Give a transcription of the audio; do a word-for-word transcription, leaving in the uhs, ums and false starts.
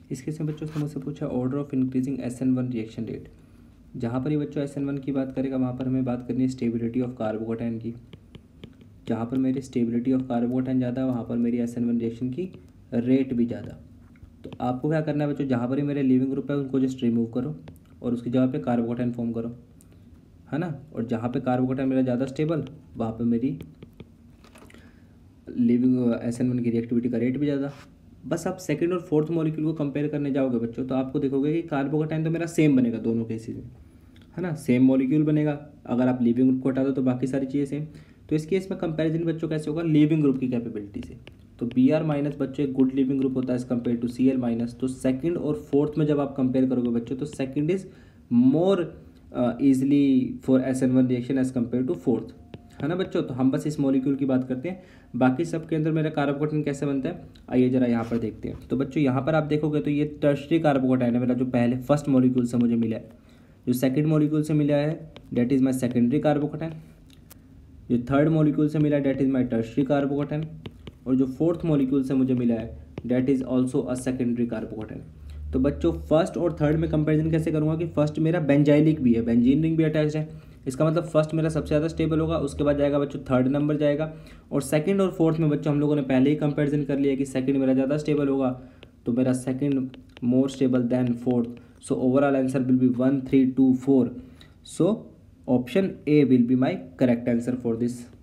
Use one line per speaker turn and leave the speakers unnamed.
इस केस में बच्चों से मुझसे पूछा order of increasing S N one reaction rate. जहाँ पर ये बच्चों एस एन वन की बात करेगा वहाँ पर हमें बात करनी है स्टेबिलिटी ऑफ कार्बोकेटाइन की। जहाँ पर मेरी स्टेबिलिटी ऑफ कार्बोकेटाइन ज़्यादा है वहाँ पर मेरी एस एन वन रिएक्शन की रेट भी ज़्यादा। तो आपको क्या करना है बच्चों, जहाँ पर ही मेरे लिविंग ग्रुप है उनको जस्ट रिमूव करो और उसकी जगह पे कार्बोकेटाइन फॉर्म करो, है ना। और जहाँ पे कार्बोकेटाइन मेरा ज़्यादा स्टेबल वहाँ पे मेरी लिविंग एस एन वन की रिएक्टिविटी का रेट भी ज़्यादा। बस आप सेकंड और फोर्थ मॉलिक्यूल को कंपेयर करने जाओगे बच्चों तो आपको देखोगे कि कार्बोकेटाइन तो मेरा सेम बनेगा दोनों केसेस में, है ना, सेम मॉलिक्यूल बनेगा। अगर आप लिविंग ग्रुप को हटा दो तो बाकी सारी चीज़ें सेम। तो इस केस में कंपैरिजन बच्चों कैसे होगा, लिविंग ग्रुप की कैपेबिलिटी से। तो बी आर माइनस बच्चों एक गुड लिविंग ग्रुप होता है as compare to C L minus. तो सेकंड और फोर्थ में जब आप कंपेयर करोगे बच्चों तो second is more easily for S N one reaction as compare to fourth, है ना बच्चों। तो हम बस इस मॉलिक्यूल की बात करते हैं, बाकी सब के अंदर मेरा कार्बोकेटाइन कैसे बनता है आइए जरा यहाँ पर देखते हैं। तो बच्चों यहाँ पर आप देखोगे तो ये टर्शरी कार्बोकेटाइन है मेरा, जो पहले फर्स्ट मॉलिक्यूल से मुझे मिला है। जो सेकंड मॉलिक्यूल से मिला है that is my secondary carbocation. जो थर्ड मॉलिक्यूल से मिला है that is my tertiary carbocation. और जो फोर्थ मॉलिक्यूल से मुझे मिला है that is also a secondary carbocation. तो बच्चों फर्स्ट और थर्ड में कंपेरिजन कैसे करूँगा कि फर्स्ट मेरा बेंजाइलिक भी है, बेंजीन रिंग भी अटैच है। इसका मतलब फर्स्ट मेरा सबसे ज़्यादा स्टेबल होगा, उसके बाद जाएगा बच्चों थर्ड नंबर जाएगा। और सेकंड और फोर्थ में बच्चों हम लोगों ने पहले ही कंपैरिजन कर लिया कि सेकंड मेरा ज़्यादा स्टेबल होगा, तो मेरा second more stable than fourth. So overall answer will be one three two four. So option A will be my correct answer for this